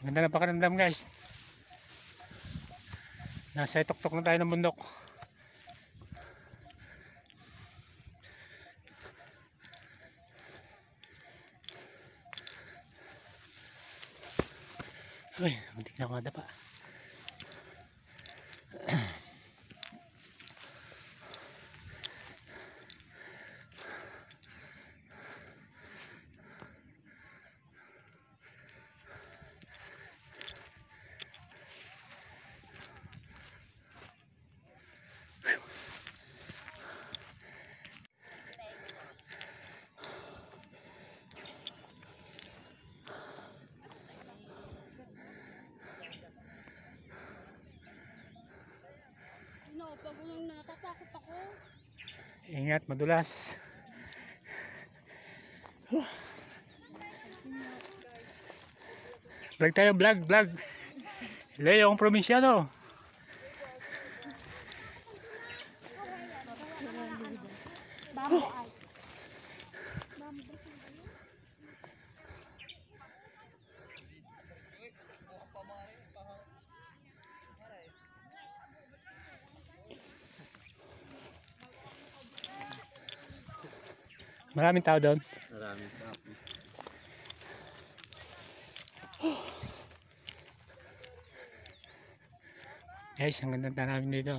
Ganda na pakiramdam guys. Nasa tuktok na tayo ng bundok. Uy, muntik na ako madapa. Natatakot ako. Ingat, madulas. Vlog tayo, vlog. Leo ang probinsyano. Maraming tao doon. Maraming tao. Guys, ang ganda na namin dito.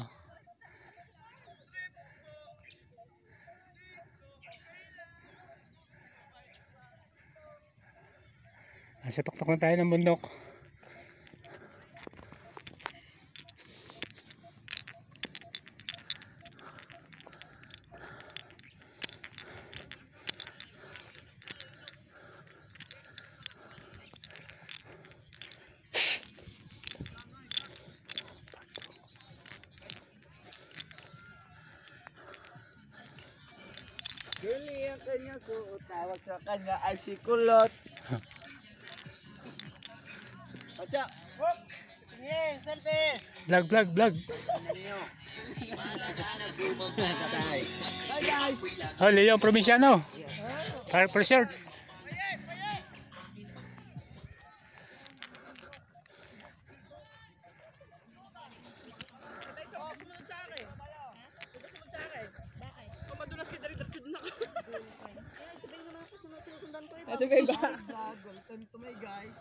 Nasa tuktok na tayo ng bundok. Guli ang kanya ko, tawag sa kanya ay si Kulot. Ocha! Hop! Sige, selfie! Vlog. Bye guys! Oh, Leo ang probinsyano. Park Resort. Sige ba? To my guys.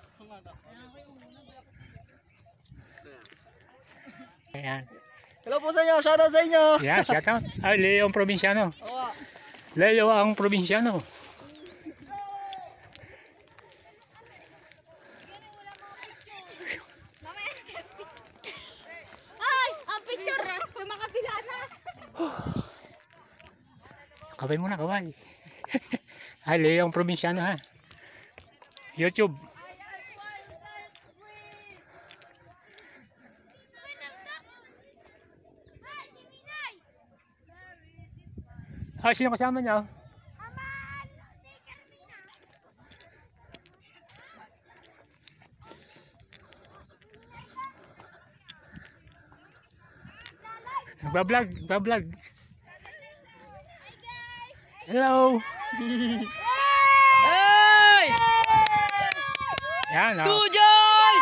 Ayan. Hello po sa inyo, shoutout sa inyo. Yeah, shout out. Ay, Leo ang probinsyano. Leo ang probinsyano. Ay! Ang picture! May makapila na! Kaway muna, kaway. Ay, Leo ang probinsyano ha. YouTube. Ah, sino kasama niyo? Nagbablog. Hello. Hey! Yan, oh. Tujoy!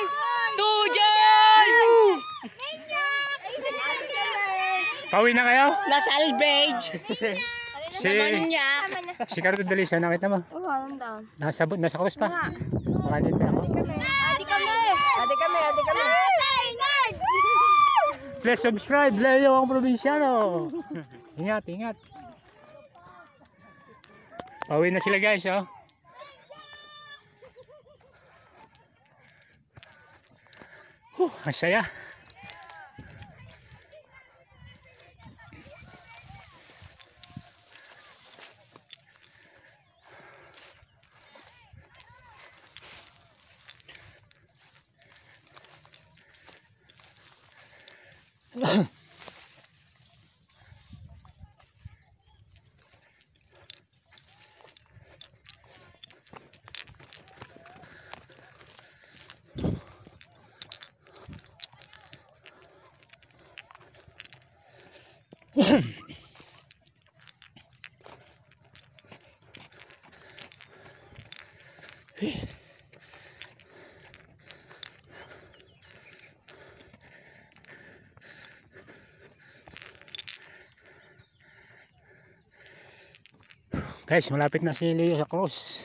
Pauwi na kayo? Na-salvage! Si Cardo Dalisa, nakita mo? Oo, anong down? Nasa krus pa. Baka dito ako. Adi kami! Please subscribe, Leo ang probinsyano. Ingat. Pauwi na sila guys, oh. Ang saya. Guys, malapit na si Leo sa cross.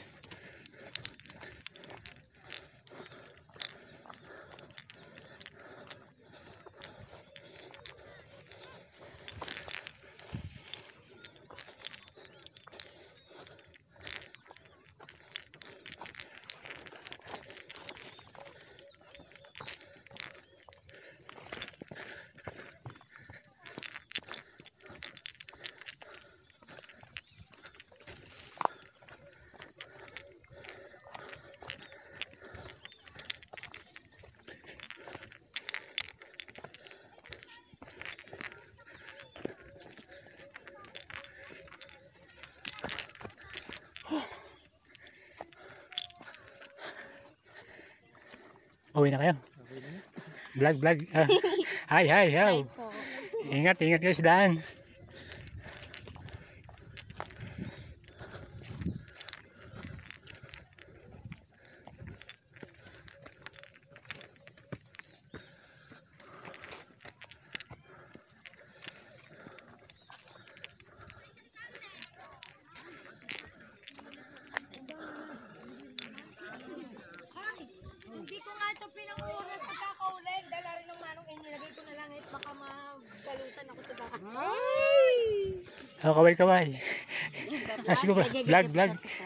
Uwi na kayo. Vlog, vlog. Ah. Hi, hi, hi. Ingat, ingat kayo sa daan. Hindi ko nga ito pinanguras sa kakaulen. Dala rin ng manong inilagay ko na lang at baka magalusan ako sa baka. Oh, kaway, kaway. Ah, sige ba? Vlog, vlog.